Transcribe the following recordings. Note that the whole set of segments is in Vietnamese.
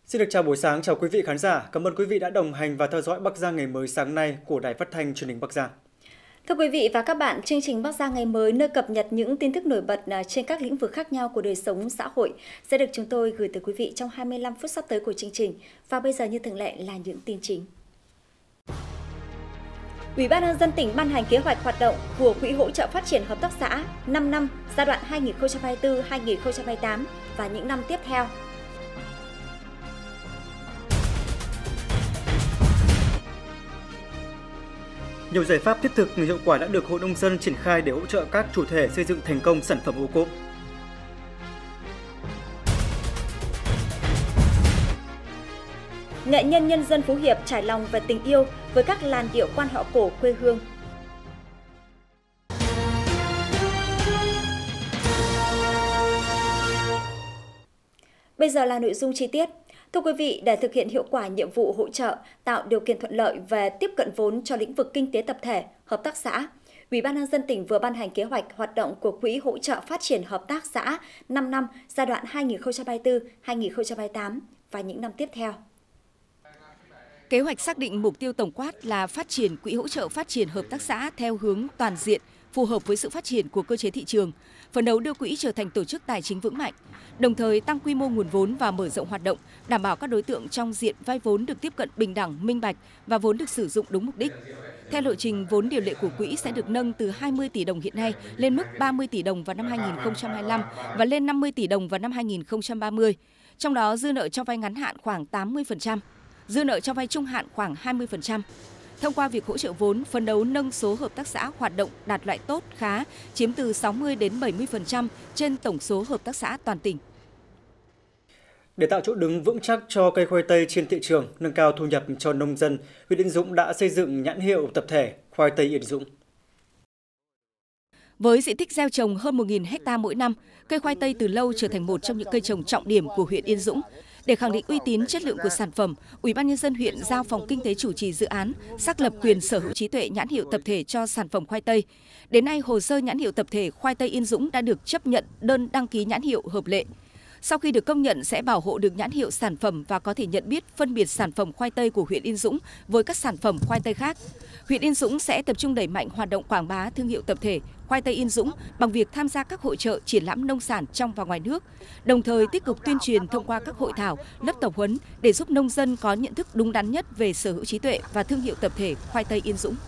Xin được chào buổi sáng, chào quý vị khán giả. Cảm ơn quý vị đã đồng hành và theo dõi Bắc Giang ngày mới sáng nay của Đài Phát thanh Truyền hình Bắc Giang. Thưa quý vị và các bạn, chương trình Bắc Giang ngày mới nơi cập nhật những tin tức nổi bật trên các lĩnh vực khác nhau của đời sống xã hội sẽ được chúng tôi gửi tới quý vị trong 25 phút sắp tới của chương trình. Và bây giờ như thường lệ là những tin chính. Ủy ban nhân dân tỉnh ban hành kế hoạch hoạt động của Quỹ hỗ trợ phát triển hợp tác xã 5 năm giai đoạn 2024-2028 và những năm tiếp theo. Nhiều giải pháp thiết thực hiệu quả đã được Hội nông dân triển khai để hỗ trợ các chủ thể xây dựng thành công sản phẩm ô cốp. Nghệ nhân nhân dân Phú Hiệp trải lòng về tình yêu với các làn điệu quan họ cổ quê hương. Bây giờ là nội dung chi tiết. Thưa quý vị, để thực hiện hiệu quả nhiệm vụ hỗ trợ, tạo điều kiện thuận lợi về tiếp cận vốn cho lĩnh vực kinh tế tập thể, hợp tác xã, Ủy ban nhân dân tỉnh vừa ban hành kế hoạch hoạt động của Quỹ hỗ trợ phát triển hợp tác xã 5 năm giai đoạn 2024-2028 và những năm tiếp theo. Kế hoạch xác định mục tiêu tổng quát là phát triển Quỹ hỗ trợ phát triển hợp tác xã theo hướng toàn diện, phù hợp với sự phát triển của cơ chế thị trường, phấn đấu đưa quỹ trở thành tổ chức tài chính vững mạnh, đồng thời tăng quy mô nguồn vốn và mở rộng hoạt động, đảm bảo các đối tượng trong diện vay vốn được tiếp cận bình đẳng, minh bạch và vốn được sử dụng đúng mục đích. Theo lộ trình, vốn điều lệ của quỹ sẽ được nâng từ 20 tỷ đồng hiện nay lên mức 30 tỷ đồng vào năm 2025 và lên 50 tỷ đồng vào năm 2030. Trong đó, dư nợ cho vay ngắn hạn khoảng 80%, dư nợ cho vay trung hạn khoảng 20%. Thông qua việc hỗ trợ vốn, phấn đấu nâng số hợp tác xã hoạt động đạt loại tốt, khá, chiếm từ 60 đến 70% trên tổng số hợp tác xã toàn tỉnh. Để tạo chỗ đứng vững chắc cho cây khoai tây trên thị trường, nâng cao thu nhập cho nông dân, huyện Yên Dũng đã xây dựng nhãn hiệu tập thể khoai tây Yên Dũng. Với diện tích gieo trồng hơn 1.000 ha mỗi năm, cây khoai tây từ lâu trở thành một trong những cây trồng trọng điểm của huyện Yên Dũng. Để khẳng định uy tín chất lượng của sản phẩm, Ủy ban nhân dân huyện giao Phòng Kinh tế chủ trì dự án, xác lập quyền sở hữu trí tuệ nhãn hiệu tập thể cho sản phẩm khoai tây. Đến nay, hồ sơ nhãn hiệu tập thể khoai tây Yên Dũng đã được chấp nhận đơn đăng ký nhãn hiệu hợp lệ. Sau khi được công nhận sẽ bảo hộ được nhãn hiệu sản phẩm và có thể nhận biết phân biệt sản phẩm khoai tây của huyện Yên Dũng với các sản phẩm khoai tây khác. Huyện Yên Dũng sẽ tập trung đẩy mạnh hoạt động quảng bá thương hiệu tập thể khoai tây Yên Dũng bằng việc tham gia các hội chợ, triển lãm nông sản trong và ngoài nước, đồng thời tích cực tuyên truyền thông qua các hội thảo, lớp tập huấn để giúp nông dân có nhận thức đúng đắn nhất về sở hữu trí tuệ và thương hiệu tập thể khoai tây Yên Dũng.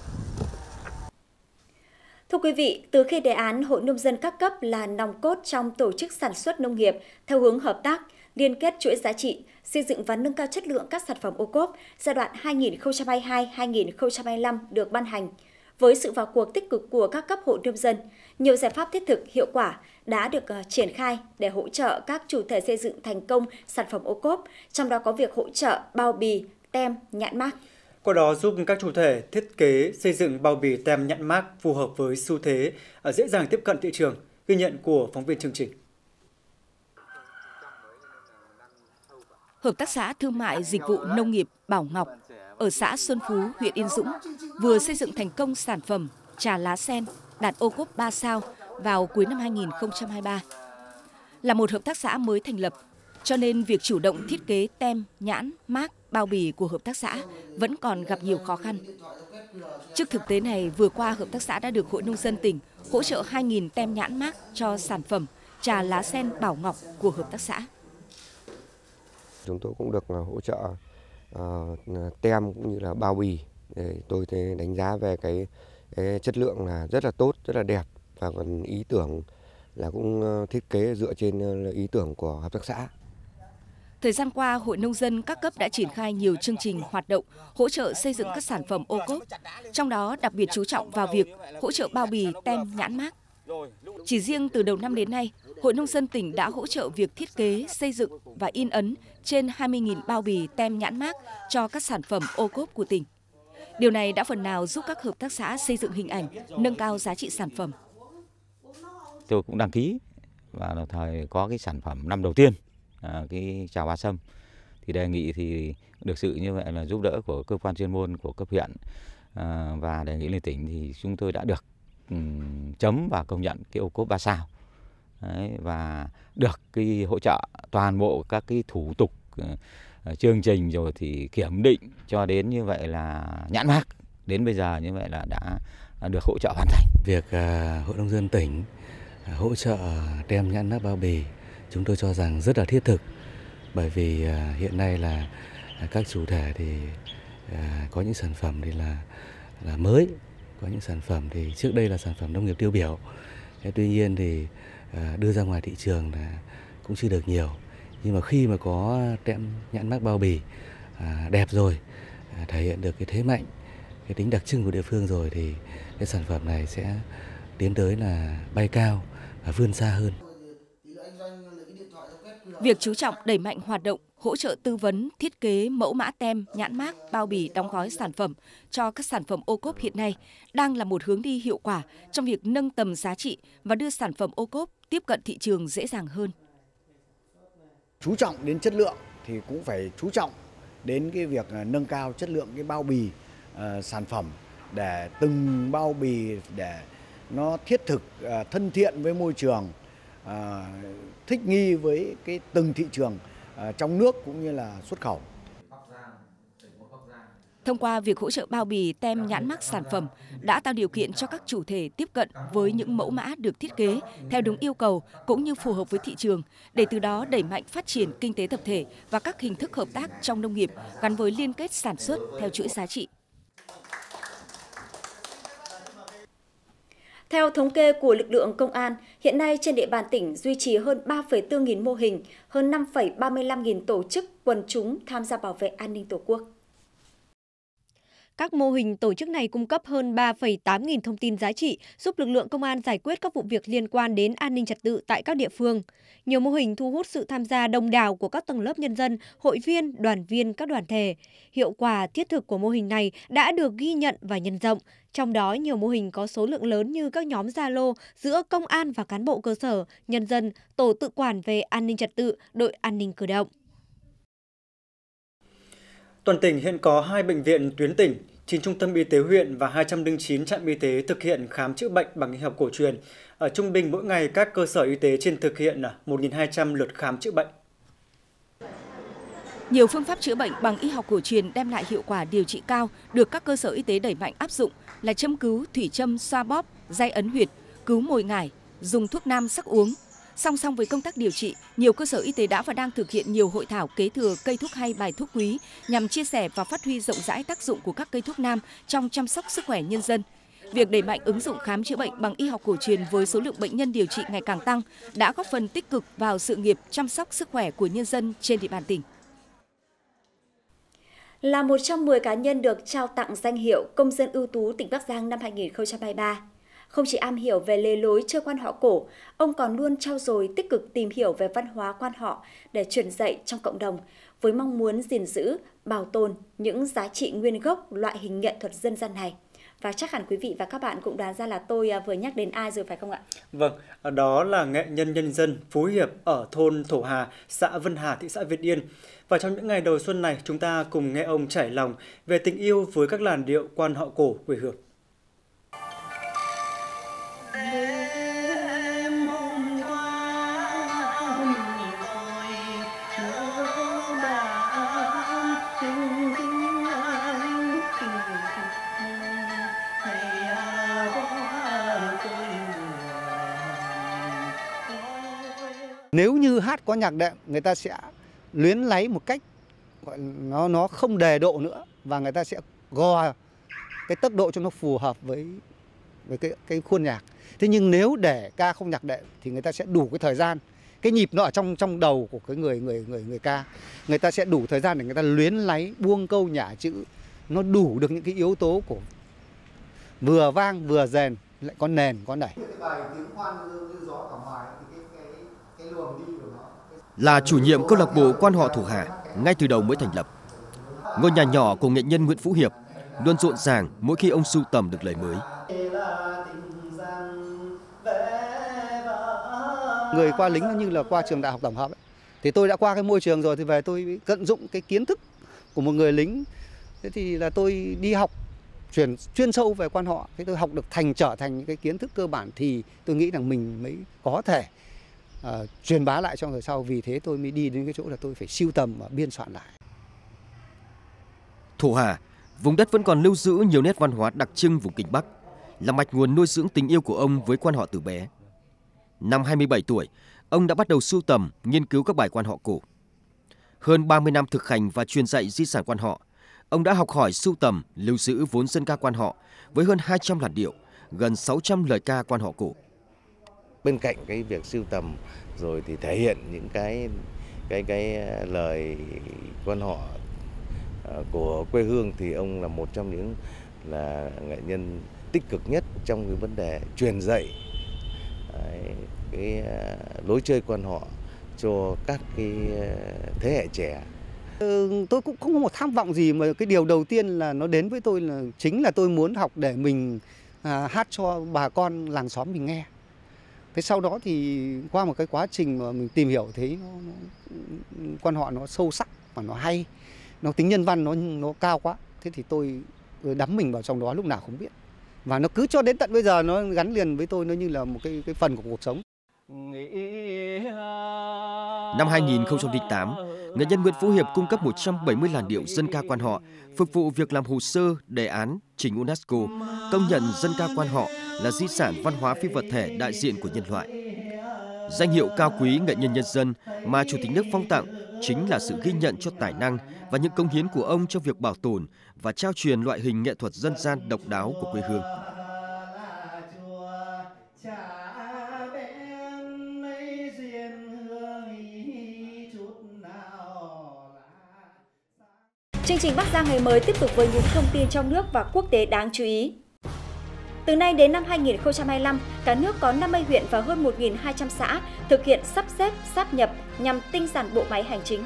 Thưa quý vị, từ khi đề án Hội nông dân các cấp là nòng cốt trong tổ chức sản xuất nông nghiệp theo hướng hợp tác, liên kết chuỗi giá trị, xây dựng và nâng cao chất lượng các sản phẩm ô cốp giai đoạn 2022-2025 được ban hành, với sự vào cuộc tích cực của các cấp hội nông dân, nhiều giải pháp thiết thực hiệu quả đã được triển khai để hỗ trợ các chủ thể xây dựng thành công sản phẩm ô cốp, trong đó có việc hỗ trợ bao bì, tem, nhãn mác. Qua đó giúp các chủ thể thiết kế xây dựng bao bì tem nhãn mác phù hợp với xu thế, dễ dàng tiếp cận thị trường, ghi nhận của phóng viên chương trình. Hợp tác xã Thương mại Dịch vụ Nông nghiệp Bảo Ngọc ở xã Xuân Phú, huyện Yên Dũng vừa xây dựng thành công sản phẩm trà lá sen đạt ô cốp 3 sao vào cuối năm 2023. Là một hợp tác xã mới thành lập, cho nên việc chủ động thiết kế tem, nhãn, mác, bao bì của hợp tác xã vẫn còn gặp nhiều khó khăn. Trước thực tế này, vừa qua hợp tác xã đã được Hội nông dân tỉnh hỗ trợ 2.000 tem nhãn mác cho sản phẩm trà lá sen Bảo Ngọc của hợp tác xã. Chúng tôi cũng được hỗ trợ tem cũng như là bao bì, để tôi đánh giá về cái chất lượng là rất là tốt, rất là đẹp, và còn ý tưởng là cũng thiết kế dựa trên ý tưởng của hợp tác xã. Thời gian qua, Hội nông dân các cấp đã triển khai nhiều chương trình hoạt động hỗ trợ xây dựng các sản phẩm ô cốp, trong đó đặc biệt chú trọng vào việc hỗ trợ bao bì, tem, nhãn mác. Chỉ riêng từ đầu năm đến nay, Hội nông dân tỉnh đã hỗ trợ việc thiết kế, xây dựng và in ấn trên 20.000 bao bì tem nhãn mác cho các sản phẩm ô cốp của tỉnh. Điều này đã phần nào giúp các hợp tác xã xây dựng hình ảnh, nâng cao giá trị sản phẩm. Tôi cũng đăng ký và đồng thời có cái sản phẩm năm đầu tiên, cái trà hoa sâm, thì đề nghị thì được sự như vậy là giúp đỡ của cơ quan chuyên môn của cấp huyện, và đề nghị lên tỉnh thì chúng tôi đã được chấm và công nhận cái ô cốp 3 sao. Đấy, và được cái hỗ trợ toàn bộ các cái thủ tục chương trình rồi thì kiểm định cho đến như vậy là nhãn mác, đến bây giờ như vậy là đã được hỗ trợ hoàn thành. Việc Hội nông dân tỉnh hỗ trợ tem nhãn mác bao bì chúng tôi cho rằng rất là thiết thực, bởi vì hiện nay là các chủ thể thì có những sản phẩm thì là mới, có những sản phẩm thì trước đây là sản phẩm nông nghiệp tiêu biểu. Tuy nhiên thì đưa ra ngoài thị trường là cũng chưa được nhiều. Nhưng mà khi mà có tem nhãn mác bao bì đẹp rồi, thể hiện được cái thế mạnh, cái tính đặc trưng của địa phương rồi thì cái sản phẩm này sẽ tiến tới là bay cao và vươn xa hơn. Việc chú trọng đẩy mạnh hoạt động hỗ trợ tư vấn, thiết kế mẫu mã tem, nhãn mác, bao bì, đóng gói sản phẩm cho các sản phẩm ô cốp hiện nay đang là một hướng đi hiệu quả trong việc nâng tầm giá trị và đưa sản phẩm ô cốp tiếp cận thị trường dễ dàng hơn. Chú trọng đến chất lượng thì cũng phải chú trọng đến cái việc nâng cao chất lượng cái bao bì sản phẩm, để từng bao bì để nó thiết thực, thân thiện với môi trường, thích nghi với cái từng thị trường trong nước cũng như là xuất khẩu. Thông qua việc hỗ trợ bao bì, tem, nhãn mác sản phẩm đã tạo điều kiện cho các chủ thể tiếp cận với những mẫu mã được thiết kế theo đúng yêu cầu cũng như phù hợp với thị trường, để từ đó đẩy mạnh phát triển kinh tế tập thể và các hình thức hợp tác trong nông nghiệp gắn với liên kết sản xuất theo chuỗi giá trị. Theo thống kê của lực lượng công an, hiện nay trên địa bàn tỉnh duy trì hơn 3,4 nghìn mô hình, hơn 5,35 nghìn tổ chức quần chúng tham gia bảo vệ an ninh Tổ quốc. Các mô hình tổ chức này cung cấp hơn 3,8 nghìn thông tin giá trị, giúp lực lượng công an giải quyết các vụ việc liên quan đến an ninh trật tự tại các địa phương. Nhiều mô hình thu hút sự tham gia đông đảo của các tầng lớp nhân dân, hội viên, đoàn viên các đoàn thể. Hiệu quả thiết thực của mô hình này đã được ghi nhận và nhân rộng. Trong đó, nhiều mô hình có số lượng lớn như các nhóm Zalo giữa công an và cán bộ cơ sở, nhân dân, tổ tự quản về an ninh trật tự, đội an ninh cơ động. Toàn tỉnh hiện có 2 bệnh viện tuyến tỉnh, 9 trung tâm y tế huyện và 209 trạm y tế thực hiện khám chữa bệnh bằng y học cổ truyền. Ở trung bình mỗi ngày các cơ sở y tế trên thực hiện 1.200 lượt khám chữa bệnh. Nhiều phương pháp chữa bệnh bằng y học cổ truyền đem lại hiệu quả điều trị cao được các cơ sở y tế đẩy mạnh áp dụng là châm cứu, thủy châm, xoa bóp, day ấn huyệt, cứu mồi ngải, dùng thuốc nam sắc uống. Song song với công tác điều trị, nhiều cơ sở y tế đã và đang thực hiện nhiều hội thảo kế thừa cây thuốc hay, bài thuốc quý nhằm chia sẻ và phát huy rộng rãi tác dụng của các cây thuốc nam trong chăm sóc sức khỏe nhân dân. Việc đẩy mạnh ứng dụng khám chữa bệnh bằng y học cổ truyền với số lượng bệnh nhân điều trị ngày càng tăng đã góp phần tích cực vào sự nghiệp chăm sóc sức khỏe của nhân dân trên địa bàn tỉnh. Là một trong 10 cá nhân được trao tặng danh hiệu Công dân ưu tú tỉnh Bắc Giang năm 2023. Không chỉ am hiểu về lề lối chơi quan họ cổ, ông còn luôn trau dồi tích cực tìm hiểu về văn hóa quan họ để truyền dạy trong cộng đồng, với mong muốn gìn giữ, bảo tồn những giá trị nguyên gốc loại hình nghệ thuật dân gian này. Và chắc hẳn quý vị và các bạn cũng đoán ra là tôi vừa nhắc đến ai rồi phải không ạ? Vâng, đó là nghệ nhân nhân dân Phú Hiệp ở thôn Thổ Hà, xã Vân Hà, thị xã Việt Yên. Và trong những ngày đầu xuân này, chúng ta cùng nghe ông trải lòng về tình yêu với các làn điệu quan họ cổ quê hương. Nếu như hát có nhạc đệm, người ta sẽ luyến láy một cách gọi nó không đề độ nữa, và người ta sẽ gò cái tốc độ cho nó phù hợp với cái khuôn nhạc. Thế nhưng nếu để ca không nhạc đệm thì người ta sẽ đủ cái thời gian, cái nhịp nó ở trong đầu của cái người ca, người ta sẽ đủ thời gian để người ta luyến láy, buông câu nhả chữ, nó đủ được những cái yếu tố của vừa vang vừa rền, lại có nền có nảy. Là chủ nhiệm câu lạc bộ quan họ Thổ Hà ngay từ đầu mới thành lập, ngôi nhà nhỏ của nghệ nhân Nguyễn Phú Hiệp luôn rộn ràng mỗi khi ông sưu tầm được lời mới. Người qua lính như là qua trường đại học tổng hợp ấy. Thì tôi đã qua cái môi trường rồi thì về tôi tận dụng cái kiến thức của một người lính. Thế thì là tôi đi học chuyên sâu về quan họ, thế tôi học được trở thành những cái kiến thức cơ bản thì tôi nghĩ rằng mình mới có thể truyền bá lại cho người sau. Vì thế tôi mới đi đến cái chỗ là tôi phải sưu tầm và biên soạn lại. Thổ Hà, vùng đất vẫn còn lưu giữ nhiều nét văn hóa đặc trưng vùng Kinh Bắc, là mạch nguồn nuôi dưỡng tình yêu của ông với quan họ từ bé. Năm 27 tuổi, ông đã bắt đầu sưu tầm, nghiên cứu các bài quan họ cổ. Hơn 30 năm thực hành và truyền dạy di sản quan họ, ông đã học hỏi, sưu tầm, lưu giữ vốn dân ca quan họ với hơn 200 làn điệu, gần 600 lời ca quan họ cổ. Bên cạnh cái việc sưu tầm rồi thì thể hiện những cái lời quan họ của quê hương, thì ông là một trong những là nghệ nhân tích cực nhất trong cái vấn đề truyền dạy cái lối chơi quan họ cho các cái thế hệ trẻ. Tôi cũng không có một tham vọng gì, mà cái điều đầu tiên là nó đến với tôi là chính là tôi muốn học để mình hát cho bà con làng xóm mình nghe. Thế sau đó thì qua một cái quá trình mà mình tìm hiểu thấy quan họ nó sâu sắc và nó hay, nó tính nhân văn nó cao quá. Thế thì tôi đắm mình vào trong đó lúc nào không biết. Và nó cứ cho đến tận bây giờ nó gắn liền với tôi, nó như là một cái phần của cuộc sống. Năm 2008, nghệ nhân Nguyễn Phú Hiệp cung cấp 170 làn điệu dân ca quan họ, phục vụ việc làm hồ sơ, đề án, trình UNESCO, công nhận dân ca quan họ là di sản văn hóa phi vật thể đại diện của nhân loại. Danh hiệu cao quý nghệ nhân nhân dân mà Chủ tịch nước phong tặng chính là sự ghi nhận cho tài năng và những công hiến của ông trong việc bảo tồn và trao truyền loại hình nghệ thuật dân gian độc đáo của quê hương. Chương trình Bắc Giang ngày mới tiếp tục với những thông tin trong nước và quốc tế đáng chú ý. Từ nay đến năm 2025, cả nước có 50 huyện và hơn 1.200 xã thực hiện sắp xếp, sáp nhập nhằm tinh giản bộ máy hành chính.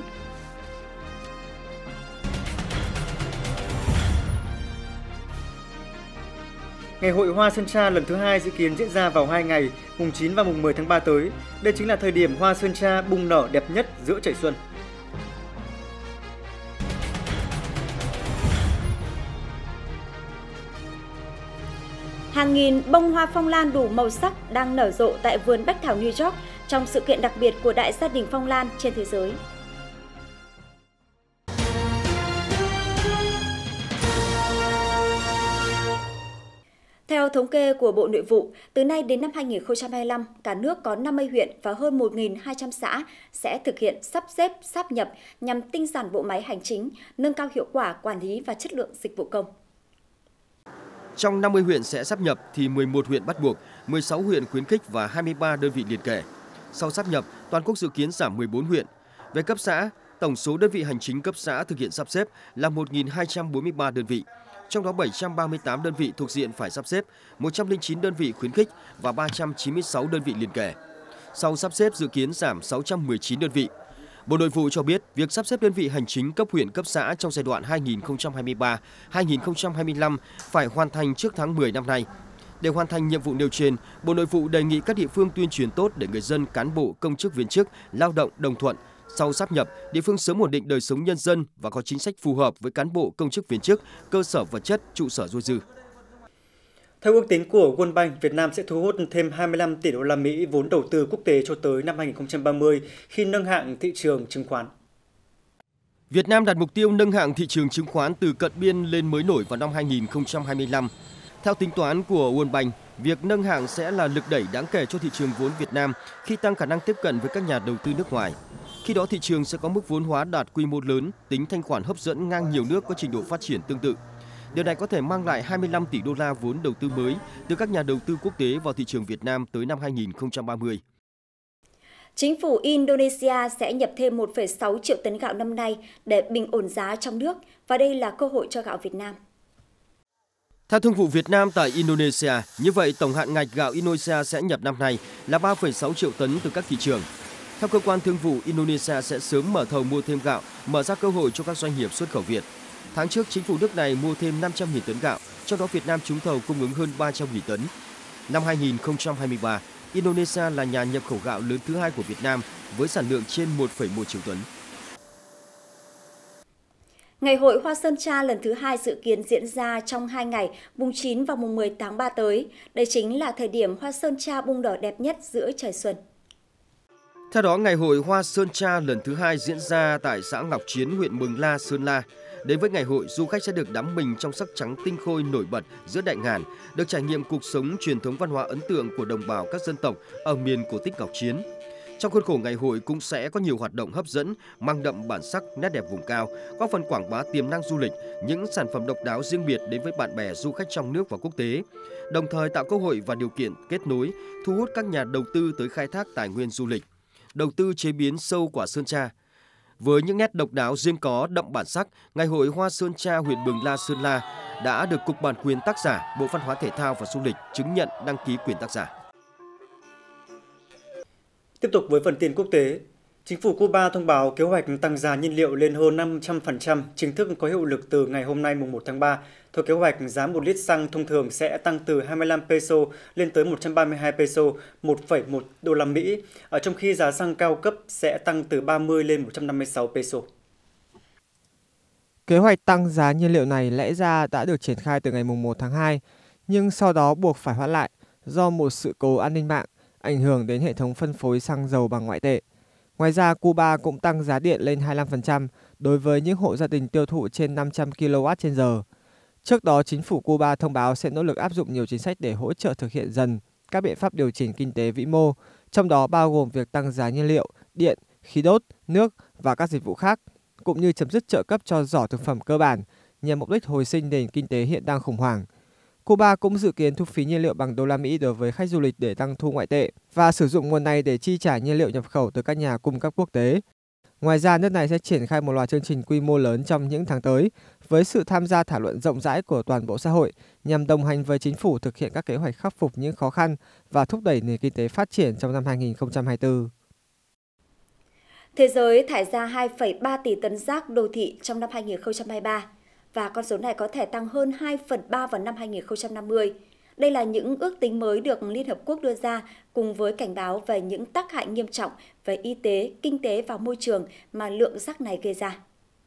Ngày hội Hoa Sơn Tra lần thứ 2 dự kiến diễn ra vào 2 ngày, mùng 9 và mùng 10 tháng 3 tới. Đây chính là thời điểm Hoa Sơn Tra bung nở đẹp nhất giữa trời xuân. Hàng nghìn bông hoa phong lan đủ màu sắc đang nở rộ tại vườn Bách Thảo New York trong sự kiện đặc biệt của Đại gia đình phong lan trên thế giới. Theo thống kê của Bộ Nội vụ, từ nay đến năm 2025, cả nước có 50 huyện và hơn 1.200 xã sẽ thực hiện sắp xếp, sáp nhập nhằm tinh giản bộ máy hành chính, nâng cao hiệu quả quản lý và chất lượng dịch vụ công. Trong 50 huyện sẽ sáp nhập thì 11 huyện bắt buộc, 16 huyện khuyến khích và 23 đơn vị liền kề. Sau sáp nhập, toàn quốc dự kiến giảm 14 huyện. Về cấp xã, tổng số đơn vị hành chính cấp xã thực hiện sắp xếp là 1.243 đơn vị. Trong đó 738 đơn vị thuộc diện phải sắp xếp, 109 đơn vị khuyến khích và 396 đơn vị liền kề. Sau sắp xếp dự kiến giảm 619 đơn vị. Bộ Nội vụ cho biết, việc sắp xếp đơn vị hành chính cấp huyện cấp xã trong giai đoạn 2023-2025 phải hoàn thành trước tháng 10 năm nay. Để hoàn thành nhiệm vụ nêu trên, Bộ Nội vụ đề nghị các địa phương tuyên truyền tốt để người dân, cán bộ, công chức viên chức, lao động đồng thuận. Sau sáp nhập, địa phương sớm ổn định đời sống nhân dân và có chính sách phù hợp với cán bộ, công chức viên chức, cơ sở vật chất, trụ sở dôi dư. Theo ước tính của World Bank, Việt Nam sẽ thu hút thêm 25 tỷ đô la Mỹ vốn đầu tư quốc tế cho tới năm 2030 khi nâng hạng thị trường chứng khoán. Việt Nam đặt mục tiêu nâng hạng thị trường chứng khoán từ cận biên lên mới nổi vào năm 2025. Theo tính toán của World Bank, việc nâng hạng sẽ là lực đẩy đáng kể cho thị trường vốn Việt Nam khi tăng khả năng tiếp cận với các nhà đầu tư nước ngoài. Khi đó thị trường sẽ có mức vốn hóa đạt quy mô lớn, tính thanh khoản hấp dẫn ngang nhiều nước có trình độ phát triển tương tự. Điều này có thể mang lại 25 tỷ đô la vốn đầu tư mới từ các nhà đầu tư quốc tế vào thị trường Việt Nam tới năm 2030. Chính phủ Indonesia sẽ nhập thêm 1,6 triệu tấn gạo năm nay để bình ổn giá trong nước, và đây là cơ hội cho gạo Việt Nam. Theo Thương vụ Việt Nam tại Indonesia, như vậy tổng hạn ngạch gạo Indonesia sẽ nhập năm nay là 3,6 triệu tấn từ các thị trường. Theo cơ quan thương vụ, Indonesia sẽ sớm mở thầu mua thêm gạo, mở ra cơ hội cho các doanh nghiệp xuất khẩu Việt. Tháng trước, chính phủ nước này mua thêm 500.000 tấn gạo, trong đó Việt Nam trúng thầu cung ứng hơn 300.000 tấn. Năm 2023, Indonesia là nhà nhập khẩu gạo lớn thứ hai của Việt Nam với sản lượng trên 1,1 triệu tấn. Ngày hội Hoa Sơn Tra lần thứ 2 dự kiến diễn ra trong 2 ngày, mùng 9 và mùng 10 tháng 3 tới. Đây chính là thời điểm Hoa Sơn Tra bung nở đẹp nhất giữa trời xuân. Theo đó, Ngày hội Hoa Sơn Tra lần thứ 2 diễn ra tại xã Ngọc Chiến, huyện Mường La, Sơn La. Đến với ngày hội, du khách sẽ được đắm mình trong sắc trắng tinh khôi nổi bật giữa đại ngàn, được trải nghiệm cuộc sống truyền thống văn hóa ấn tượng của đồng bào các dân tộc ở miền cổ tích Ngọc Chiến. Trong khuôn khổ ngày hội cũng sẽ có nhiều hoạt động hấp dẫn, mang đậm bản sắc, nét đẹp vùng cao, góp phần quảng bá tiềm năng du lịch, những sản phẩm độc đáo riêng biệt đến với bạn bè du khách trong nước và quốc tế, đồng thời tạo cơ hội và điều kiện kết nối, thu hút các nhà đầu tư tới khai thác tài nguyên du lịch, đầu tư chế biến sâu quả sơn tra. Với những nét độc đáo riêng có đậm bản sắc, Ngày hội Hoa Sơn Tra huyện Mường La, Sơn La đã được Cục Bản quyền tác giả, Bộ Văn hóa Thể thao và Du lịch chứng nhận đăng ký quyền tác giả. Tiếp tục với phần tin quốc tế, chính phủ Cuba thông báo kế hoạch tăng giá nhiên liệu lên hơn 500%, chính thức có hiệu lực từ ngày hôm nay mùng 1 tháng 3. Theo kế hoạch, giá 1 lít xăng thông thường sẽ tăng từ 25 peso lên tới 132 peso, 1,1 đô la Mỹ, trong khi giá xăng cao cấp sẽ tăng từ 30 lên 156 peso. Kế hoạch tăng giá nhiên liệu này lẽ ra đã được triển khai từ ngày mùng 1 tháng 2, nhưng sau đó buộc phải hoãn lại do một sự cố an ninh mạng ảnh hưởng đến hệ thống phân phối xăng dầu bằng ngoại tệ. Ngoài ra, Cuba cũng tăng giá điện lên 25% đối với những hộ gia đình tiêu thụ trên 500 kWh. Trước đó, chính phủ Cuba thông báo sẽ nỗ lực áp dụng nhiều chính sách để hỗ trợ thực hiện dần các biện pháp điều chỉnh kinh tế vĩ mô, trong đó bao gồm việc tăng giá nhiên liệu, điện, khí đốt, nước và các dịch vụ khác, cũng như chấm dứt trợ cấp cho giỏ thực phẩm cơ bản nhằm mục đích hồi sinh nền kinh tế hiện đang khủng hoảng. Cuba cũng dự kiến thu phí nhiên liệu bằng đô la Mỹ đối với khách du lịch để tăng thu ngoại tệ và sử dụng nguồn này để chi trả nhiên liệu nhập khẩu từ các nhà cung cấp quốc tế. Ngoài ra, nước này sẽ triển khai một loạt chương trình quy mô lớn trong những tháng tới với sự tham gia thảo luận rộng rãi của toàn bộ xã hội nhằm đồng hành với chính phủ thực hiện các kế hoạch khắc phục những khó khăn và thúc đẩy nền kinh tế phát triển trong năm 2024. Thế giới thải ra 2,3 tỷ tấn rác đô thị trong năm 2023 và con số này có thể tăng hơn 2/3 vào năm 2050. Đây là những ước tính mới được Liên Hợp Quốc đưa ra cùng với cảnh báo về những tác hại nghiêm trọng về y tế, kinh tế và môi trường mà lượng rác này gây ra.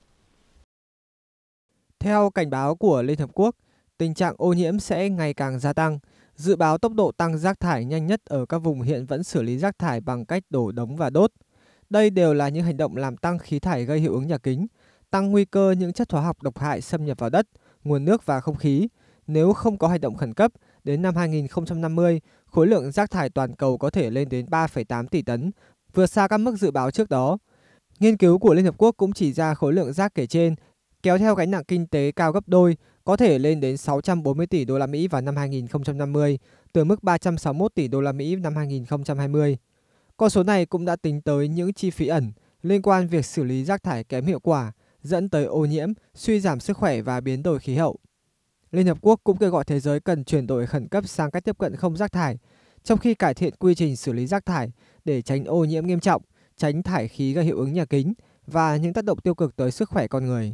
Theo cảnh báo của Liên Hợp Quốc, tình trạng ô nhiễm sẽ ngày càng gia tăng. Dự báo tốc độ tăng rác thải nhanh nhất ở các vùng hiện vẫn xử lý rác thải bằng cách đổ đống và đốt. Đây đều là những hành động làm tăng khí thải gây hiệu ứng nhà kính, tăng nguy cơ những chất hóa học độc hại xâm nhập vào đất, nguồn nước và không khí. Nếu không có hành động khẩn cấp, đến năm 2050, khối lượng rác thải toàn cầu có thể lên đến 3,8 tỷ tấn, vượt xa các mức dự báo trước đó. Nghiên cứu của Liên Hợp Quốc cũng chỉ ra khối lượng rác kể trên, kéo theo gánh nặng kinh tế cao gấp đôi, có thể lên đến 640 tỷ đô la Mỹ vào năm 2050, từ mức 361 tỷ đô la Mỹ năm 2020. Con số này cũng đã tính tới những chi phí ẩn liên quan việc xử lý rác thải kém hiệu quả, dẫn tới ô nhiễm, suy giảm sức khỏe và biến đổi khí hậu. Liên Hợp Quốc cũng kêu gọi thế giới cần chuyển đổi khẩn cấp sang cách tiếp cận không rác thải, trong khi cải thiện quy trình xử lý rác thải để tránh ô nhiễm nghiêm trọng, tránh thải khí gây hiệu ứng nhà kính và những tác động tiêu cực tới sức khỏe con người.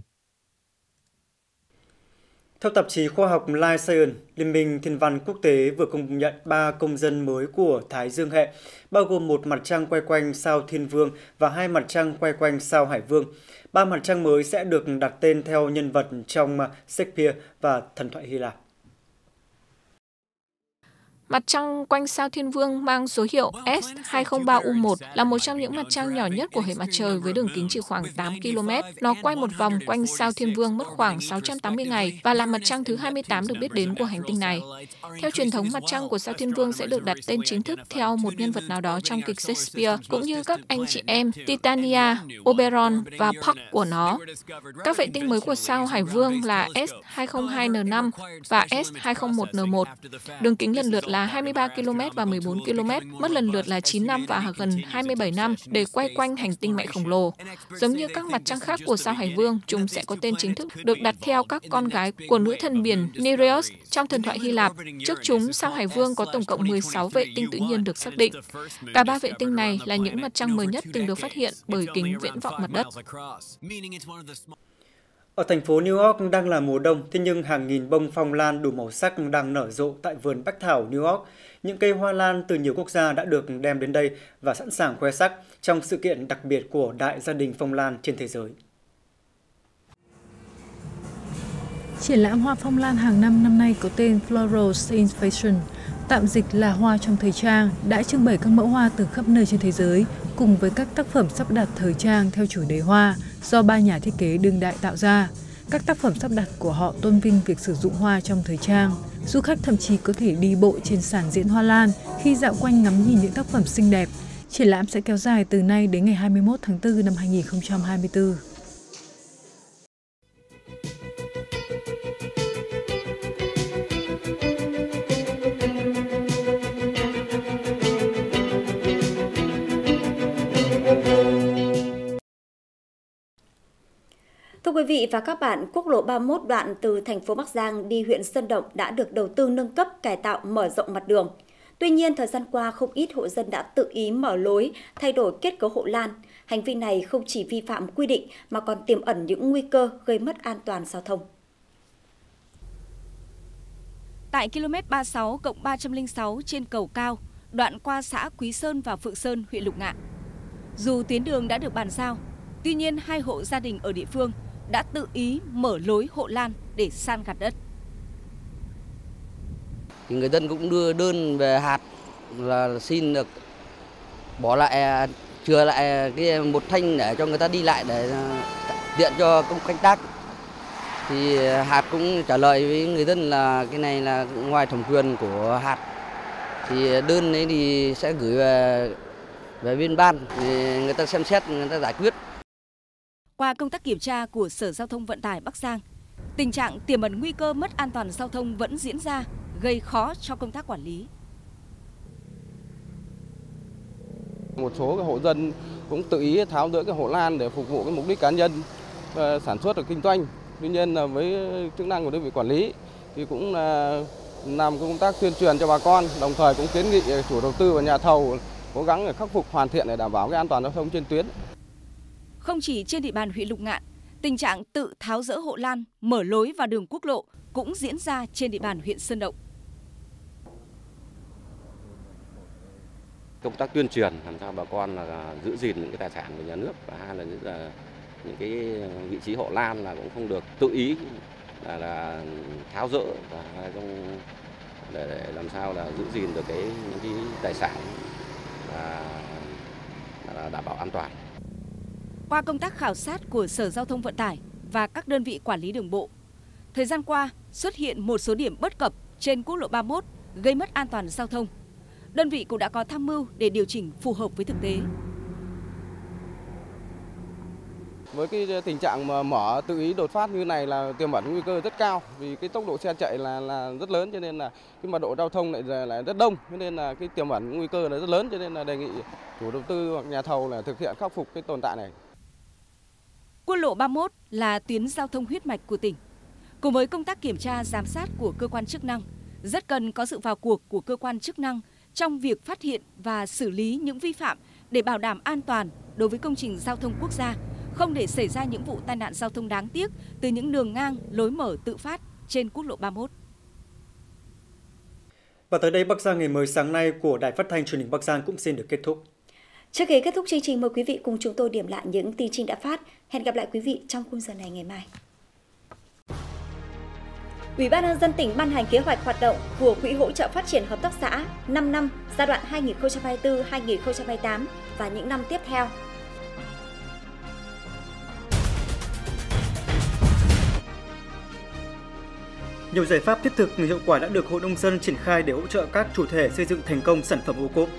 Theo tạp chí khoa học Life Science, Liên minh Thiên văn Quốc tế vừa công nhận 3 công dân mới của Thái Dương hệ, bao gồm một mặt trăng quay quanh sao Thiên Vương và 2 mặt trăng quay quanh sao Hải Vương. 3 mặt trăng mới sẽ được đặt tên theo nhân vật trong Shakespeare và thần thoại Hy Lạp. Mặt trăng quanh sao Thiên Vương mang số hiệu S203U1 là một trong những mặt trăng nhỏ nhất của hệ mặt trời với đường kính chỉ khoảng 8 km. Nó quay một vòng quanh sao Thiên Vương mất khoảng 680 ngày và là mặt trăng thứ 28 được biết đến của hành tinh này. Theo truyền thống, mặt trăng của sao Thiên Vương sẽ được đặt tên chính thức theo một nhân vật nào đó trong kịch Shakespeare, cũng như các anh chị em Titania, Oberon và Puck của nó. Các vệ tinh mới của sao Hải Vương là S202N5 và S201N1. Đường kính lần lượt là 23 km và 14 km, mất lần lượt là 9 năm và gần 27 năm để quay quanh hành tinh mẹ khổng lồ. Giống như các mặt trăng khác của sao Hải Vương, chúng sẽ có tên chính thức được đặt theo các con gái của nữ thần biển Nereus trong thần thoại Hy Lạp. Trước chúng, sao Hải Vương có tổng cộng 16 vệ tinh tự nhiên được xác định. Cả 3 vệ tinh này là những mặt trăng mới nhất từng được phát hiện bởi kính viễn vọng mặt đất. Ở thành phố New York đang là mùa đông, thế nhưng hàng nghìn bông phong lan đủ màu sắc đang nở rộ tại vườn Bách Thảo New York. Những cây hoa lan từ nhiều quốc gia đã được đem đến đây và sẵn sàng khoe sắc trong sự kiện đặc biệt của Đại gia đình phong lan trên thế giới. Triển lãm hoa phong lan hàng năm nay có tên Florals in Fashion, tạm dịch là hoa trong thời trang, đã trưng bày các mẫu hoa từ khắp nơi trên thế giới cùng với các tác phẩm sắp đặt thời trang theo chủ đề hoa do ba nhà thiết kế đương đại tạo ra. Các tác phẩm sắp đặt của họ tôn vinh việc sử dụng hoa trong thời trang. Du khách thậm chí có thể đi bộ trên sàn diễn hoa lan khi dạo quanh ngắm nhìn những tác phẩm xinh đẹp. Triển lãm sẽ kéo dài từ nay đến ngày 21 tháng 4 năm 2024. Thưa quý vị và các bạn, quốc lộ 31 đoạn từ thành phố Bắc Giang đi huyện Sơn Động đã được đầu tư nâng cấp, cải tạo, mở rộng mặt đường. Tuy nhiên, thời gian qua không ít hộ dân đã tự ý mở lối, thay đổi kết cấu hộ lan. Hành vi này không chỉ vi phạm quy định mà còn tiềm ẩn những nguy cơ gây mất an toàn giao thông. Tại km 36+306 trên cầu Cao, đoạn qua xã Quý Sơn và Phượng Sơn, huyện Lục Ngạn. Dù tuyến đường đã được bàn giao, tuy nhiên hai hộ gia đình ở địa phương đã tự ý mở lối hộ lan để san gạt đất. Thì người dân cũng đưa đơn về hạt là xin được bỏ lại, chừa lại cái một thanh để cho người ta đi lại để tiện cho công canh tác. Thì hạt cũng trả lời với người dân là cái này là ngoài thẩm quyền của hạt. Thì đơn ấy thì sẽ gửi về bên ban thì người ta xem xét, người ta giải quyết. Qua công tác kiểm tra của Sở Giao thông Vận tải Bắc Giang, tình trạng tiềm ẩn nguy cơ mất an toàn giao thông vẫn diễn ra, gây khó cho công tác quản lý. Một số cái hộ dân cũng tự ý tháo dỡ cái hộ lan để phục vụ cái mục đích cá nhân, sản xuất và kinh doanh. Tuy nhiên là với chức năng của đơn vị quản lý thì cũng làm công tác tuyên truyền cho bà con, đồng thời cũng kiến nghị chủ đầu tư và nhà thầu cố gắng để khắc phục hoàn thiện để đảm bảo cái an toàn giao thông trên tuyến. Không chỉ trên địa bàn huyện Lục Ngạn, tình trạng tự tháo dỡ hộ lan, mở lối vào đường quốc lộ cũng diễn ra trên địa bàn huyện Sơn Động. Công tác tuyên truyền làm sao bà con là giữ gìn những cái tài sản của nhà nước, và hai là những cái vị trí hộ lan là cũng không được tự ý là tháo dỡ, và để làm sao là giữ gìn được những cái tài sản và đảm bảo an toàn. Qua công tác khảo sát của Sở Giao thông Vận tải và các đơn vị quản lý đường bộ, thời gian qua xuất hiện một số điểm bất cập trên quốc lộ 31 gây mất an toàn giao thông. Đơn vị cũng đã có tham mưu để điều chỉnh phù hợp với thực tế. Với cái tình trạng mà mở tự ý đột phát như này là tiềm ẩn nguy cơ rất cao, vì cái tốc độ xe chạy là rất lớn, cho nên là cái mật độ giao thông lại rất đông, cho nên là cái tiềm ẩn nguy cơ là rất lớn, cho nên là đề nghị chủ đầu tư hoặc nhà thầu là thực hiện khắc phục cái tồn tại này. Quốc lộ 31 là tuyến giao thông huyết mạch của tỉnh. Cùng với công tác kiểm tra giám sát của cơ quan chức năng, rất cần có sự vào cuộc của cơ quan chức năng trong việc phát hiện và xử lý những vi phạm để bảo đảm an toàn đối với công trình giao thông quốc gia, không để xảy ra những vụ tai nạn giao thông đáng tiếc từ những đường ngang, lối mở tự phát trên quốc lộ 31. Và tới đây Bắc Giang ngày mới sáng nay của Đài Phát thanh Truyền hình Bắc Giang cũng xin được kết thúc. Trước khi kết thúc chương trình, mời quý vị cùng chúng tôi điểm lại những tin chính đã phát. Hẹn gặp lại quý vị trong khung giờ này ngày mai. Ủy ban nhân dân tỉnh ban hành kế hoạch hoạt động của Quỹ hỗ trợ phát triển hợp tác xã 5 năm giai đoạn 2024-2028 và những năm tiếp theo. Nhiều giải pháp thiết thực hiệu quả đã được Hội nông dân triển khai để hỗ trợ các chủ thể xây dựng thành công sản phẩm ô cốp.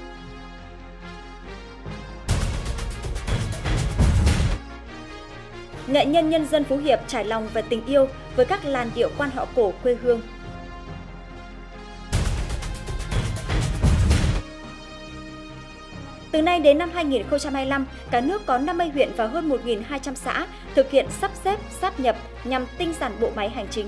Nghệ nhân nhân dân Phú Hiệp trải lòng về tình yêu với các làn điệu quan họ cổ quê hương. Từ nay đến năm 2025, cả nước có 50 huyện và hơn 1.200 xã thực hiện sắp xếp, sáp nhập nhằm tinh giản bộ máy hành chính.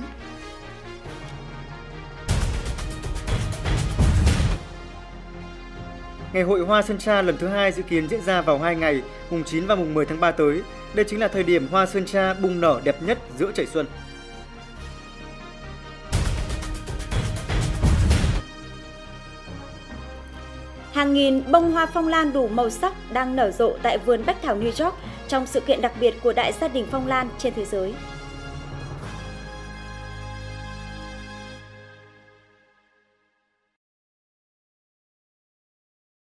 Ngày hội Hoa Sơn Tra lần thứ 2 dự kiến diễn ra vào 2 ngày, mùng 9 và mùng 10 tháng 3 tới. Đây chính là thời điểm Hoa Sơn Tra bung nở đẹp nhất giữa trời xuân. Hàng nghìn bông hoa phong lan đủ màu sắc đang nở rộ tại vườn Bách Thảo New York trong sự kiện đặc biệt của Đại gia đình phong lan trên thế giới.